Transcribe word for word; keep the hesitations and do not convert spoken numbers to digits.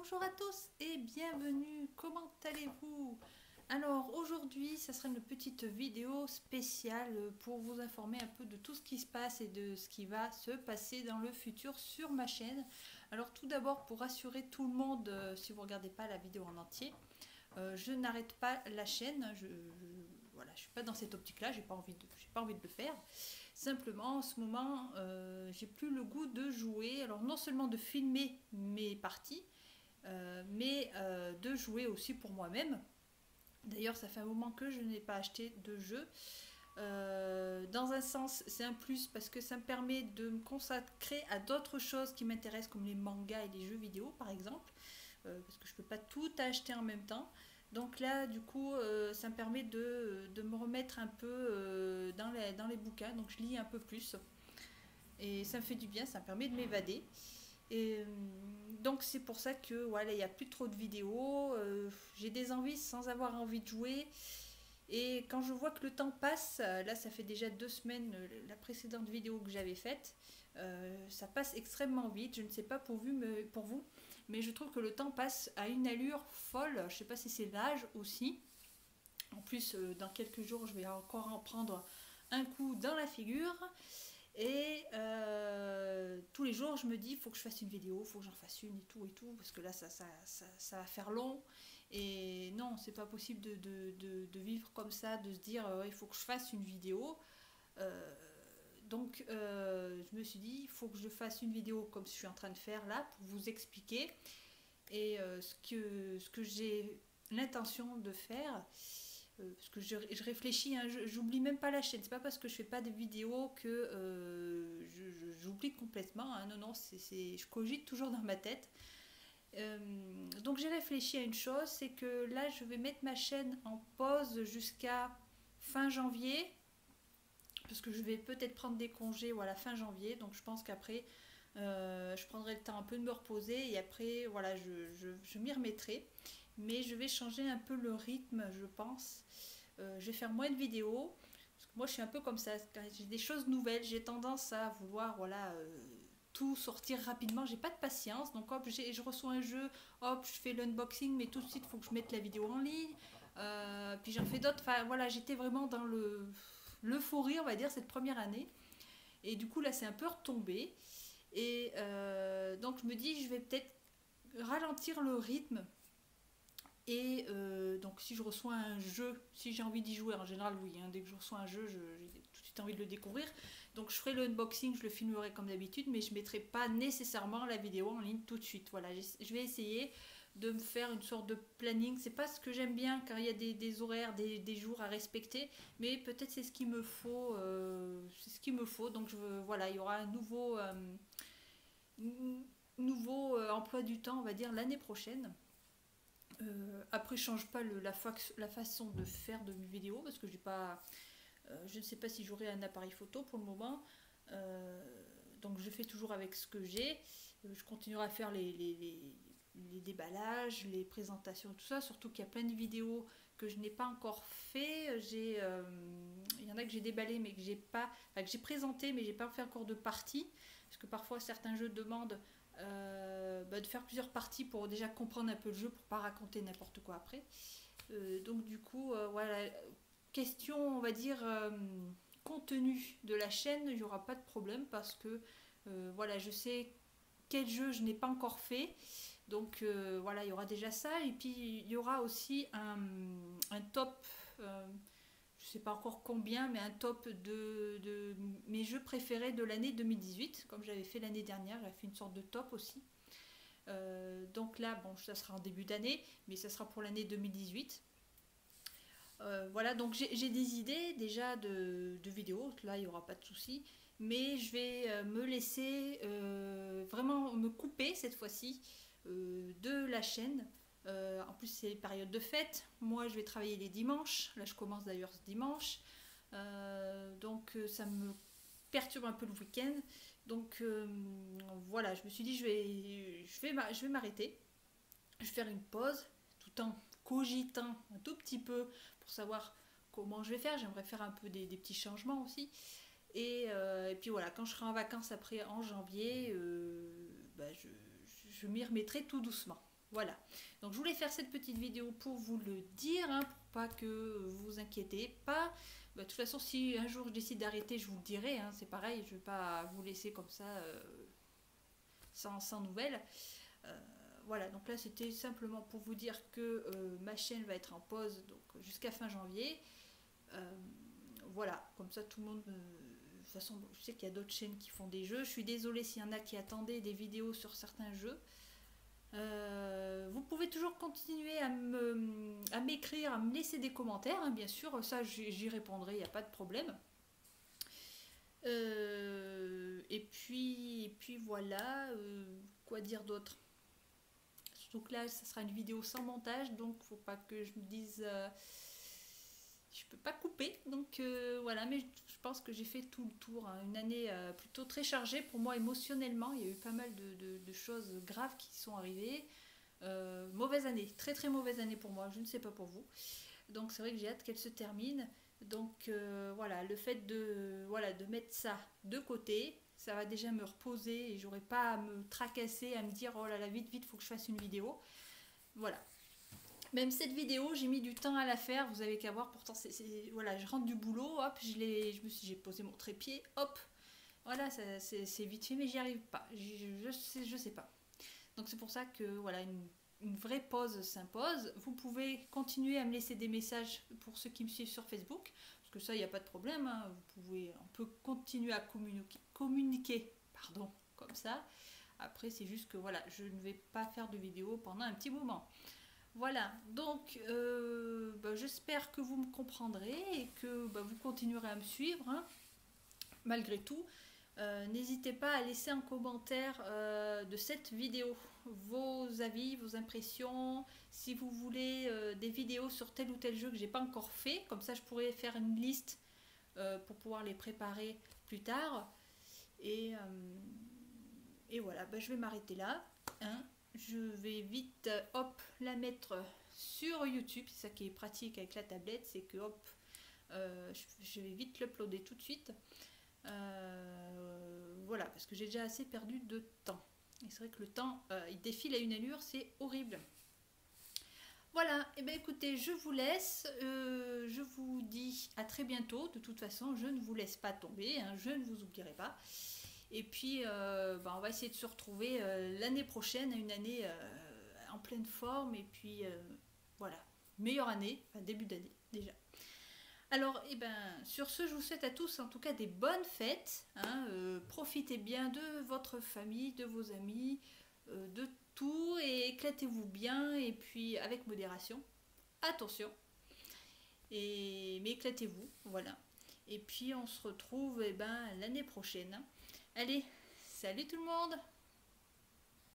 Bonjour à tous et bienvenue, comment allez-vous? Alors aujourd'hui, ça sera une petite vidéo spéciale pour vous informer un peu de tout ce qui se passe et de ce qui va se passer dans le futur sur ma chaîne. Alors tout d'abord, pour rassurer tout le monde, euh, si vous ne regardez pas la vidéo en entier, euh, je n'arrête pas la chaîne, je, je, voilà, je suis pas dans cette optique-là, j'ai pas envie de, j'ai pas envie de le faire. Simplement, en ce moment, euh, j'ai plus le goût de jouer. Alors non seulement de filmer mes parties, euh, mais euh, de jouer aussi pour moi-même. D'ailleurs, ça fait un moment que je n'ai pas acheté de jeu. Euh, dans un sens, c'est un plus parce que ça me permet de me consacrer à d'autres choses qui m'intéressent, comme les mangas et les jeux vidéo, par exemple, euh, parce que je ne peux pas tout acheter en même temps. Donc là, du coup, euh, ça me permet de, de me remettre un peu euh, dans, les, dans les bouquins. Donc je lis un peu plus. Et ça me fait du bien, ça me permet de m'évader. Et euh, donc c'est pour ça que voilà, il n'y a plus trop de vidéos. Euh, j'ai des envies sans avoir envie de jouer. Et quand je vois que le temps passe, là ça fait déjà deux semaines, la précédente vidéo que j'avais faite, euh, ça passe extrêmement vite. Je ne sais pas pour vous, mais, pour vous, mais je trouve que le temps passe à une allure folle. Je ne sais pas si c'est l'âge aussi. En plus, euh, dans quelques jours, je vais encore en prendre un coup dans la figure. Et euh, tous les jours, je me dis, il faut que je fasse une vidéo, il faut que j'en fasse une et tout et tout, parce que là, ça, ça, ça, ça va faire long. Et non, c'est pas possible de, de, de, de vivre comme ça, de se dire, euh, il faut que je fasse une vidéo. Euh, donc, euh, je me suis dit, il faut que je fasse une vidéo comme je suis en train de faire là, pour vous expliquer. Et euh, ce que, ce que j'ai l'intention de faire, euh, parce que je, je réfléchis, hein, j'oublie même pas la chaîne. C'est pas parce que je fais pas de vidéos que euh, j'oublie complètement. Hein, non, non, c'est, c'est, je cogite toujours dans ma tête. Euh, donc j'ai réfléchi à une chose, c'est que là je vais mettre ma chaîne en pause jusqu'à fin janvier, parce que je vais peut-être prendre des congés voilà, fin janvier. Donc je pense qu'après euh, je prendrai le temps un peu de me reposer et après voilà, je, je, je m'y remettrai. Mais je vais changer un peu le rythme, je pense. Euh, je vais faire moins de vidéos. Parce que moi, je suis un peu comme ça. Quand j'ai des choses nouvelles, j'ai tendance à vouloir voilà, euh, tout sortir rapidement. J'ai pas de patience. Donc, hop, je reçois un jeu, hop, je fais l'unboxing, mais tout de suite, il faut que je mette la vidéo en ligne. Euh, puis j'en fais d'autres. Enfin, voilà, j'étais vraiment dans le l'euphorie, on va dire, cette première année. Et du coup, là, c'est un peu retombé. Et euh, donc, je me dis, je vais peut-être ralentir le rythme. Et euh, donc si je reçois un jeu, si j'ai envie d'y jouer, en général oui, hein, dès que je reçois un jeu, j'ai tout de suite envie de le découvrir. Donc je ferai le unboxing, je le filmerai comme d'habitude, mais je ne mettrai pas nécessairement la vidéo en ligne tout de suite. Voilà, je vais essayer de me faire une sorte de planning. C'est pas ce que j'aime bien car il y a des, des horaires, des, des, jours à respecter, mais peut-être c'est ce qu'il me faut. Euh, c'est ce qu'il me faut. Donc je, voilà, il y aura un nouveau, euh, nouveau euh, emploi du temps, on va dire, l'année prochaine. Euh, après, je change pas le, la, fax, la façon de faire de mes vidéos parce que j'ai pas, euh, je ne sais pas si j'aurai un appareil photo pour le moment. Euh, donc je fais toujours avec ce que j'ai. Euh, je continuerai à faire les, les, les, les déballages, les présentations, tout ça. Surtout qu'il y a plein de vidéos que je n'ai pas encore fait. J'ai, euh, il y en a que j'ai déballé mais que j'ai pas, enfin, que j'ai présenté mais j'ai pas fait encore de partie parce que parfois certains jeux demandent euh, bah, de faire plusieurs parties pour déjà comprendre un peu le jeu pour pas raconter n'importe quoi après. Euh, donc du coup, euh, voilà, question on va dire euh, contenu de la chaîne, il n'y aura pas de problème parce que euh, voilà, je sais quel jeu je n'ai pas encore fait. Donc euh, voilà, il y aura déjà ça. Et puis il y aura aussi un, un top, euh, je ne sais pas encore combien, mais un top de, de mes jeux préférés de l'année deux mille dix-huit, comme j'avais fait l'année dernière, j'avais fait une sorte de top aussi. Euh, donc là, bon, ça sera en début d'année, mais ça sera pour l'année deux mille dix-huit. Euh, voilà, donc j'ai des idées déjà de, de vidéos, là il n'y aura pas de souci, mais je vais euh, me laisser euh, vraiment me couper cette fois-ci euh, de la chaîne. Euh, en plus c'est période de fête, moi je vais travailler les dimanches, là je commence d'ailleurs ce dimanche, euh, donc ça me perturbe un peu le week-end. Donc euh, voilà, je me suis dit je vais, je vais, je vais m'arrêter, je vais faire une pause tout en cogitant un tout petit peu pour savoir comment je vais faire. J'aimerais faire un peu des, des petits changements aussi. Et, euh, et puis voilà, quand je serai en vacances après en janvier, euh, bah je, je m'y remettrai tout doucement. Voilà, donc je voulais faire cette petite vidéo pour vous le dire, hein, pour pas que vous vous inquiétez pas. Bah, de toute façon, si un jour je décide d'arrêter, je vous le dirai, hein, c'est pareil, je vais pas vous laisser comme ça euh, sans, sans nouvelles. Euh, voilà, donc là c'était simplement pour vous dire que euh, ma chaîne va être en pause donc jusqu'à fin janvier. Euh, voilà, comme ça tout le monde... Euh, de toute façon, je sais qu'il y a d'autres chaînes qui font des jeux. Je suis désolée s'il y en a qui attendaient des vidéos sur certains jeux. Euh, vous pouvez toujours continuer à me, à m'écrire, à me laisser des commentaires, hein, bien sûr, ça j'y répondrai, il n'y a pas de problème. Euh, et puis, et puis voilà, euh, quoi dire d'autre? Surtout que là, ça sera une vidéo sans montage, donc faut pas que je me dise, euh, je peux pas couper, donc euh, voilà, mais je pense que j'ai fait tout le tour, hein. Une année euh, plutôt très chargée pour moi émotionnellement, il y a eu pas mal de, de, de choses graves qui sont arrivées. Euh, mauvaise année, très très mauvaise année pour moi, je ne sais pas pour vous. Donc c'est vrai que j'ai hâte qu'elle se termine. Donc euh, voilà, le fait de, voilà, de mettre ça de côté, ça va déjà me reposer et j'aurai pas à me tracasser, à me dire oh là là, vite vite, faut que je fasse une vidéo. Voilà. Même cette vidéo, j'ai mis du temps à la faire, vous avez qu'à voir, pourtant c'est, c'est, voilà, je rentre du boulot, hop, je, l'ai, je me suis, j'ai posé mon trépied, hop, voilà, ça, c'est, c'est vite fait, mais j'y arrive pas, je, je, sais, je sais pas. Donc c'est pour ça que voilà, une, une vraie pause s'impose. Vous pouvez continuer à me laisser des messages pour ceux qui me suivent sur Facebook, parce que ça, il n'y a pas de problème, hein. Vous pouvez, on peut continuer à communiquer, communiquer pardon, comme ça. Après, c'est juste que voilà, je ne vais pas faire de vidéo pendant un petit moment. Voilà, donc euh, bah, j'espère que vous me comprendrez et que bah, vous continuerez à me suivre, hein, malgré tout. Euh, n'hésitez pas à laisser en commentaire euh, de cette vidéo vos avis, vos impressions, si vous voulez euh, des vidéos sur tel ou tel jeu que j'ai pas encore fait, comme ça je pourrais faire une liste euh, pour pouvoir les préparer plus tard. Et, euh, et voilà, bah, je vais m'arrêter là, hein. Je vais vite hop la mettre sur YouTube, c'est ça qui est pratique avec la tablette, c'est que hop euh, je, je vais vite l'uploader tout de suite. Euh, voilà, parce que j'ai déjà assez perdu de temps. Et c'est vrai que le temps, euh, il défile à une allure, c'est horrible. Voilà, et eh bien écoutez, je vous laisse. Euh, je vous dis à très bientôt. De toute façon, je ne vous laisse pas tomber, hein, je ne vous oublierai pas. Et puis, euh, bah, on va essayer de se retrouver euh, l'année prochaine, une année euh, en pleine forme. Et puis, euh, voilà, meilleure année, enfin début d'année déjà. Alors, eh ben, sur ce, je vous souhaite à tous en tout cas des bonnes fêtes, hein, euh, profitez bien de votre famille, de vos amis, euh, de tout et éclatez-vous bien et puis avec modération, attention, et, mais éclatez-vous, voilà. Et puis on se retrouve eh ben, l'année prochaine. Allez, salut tout le monde!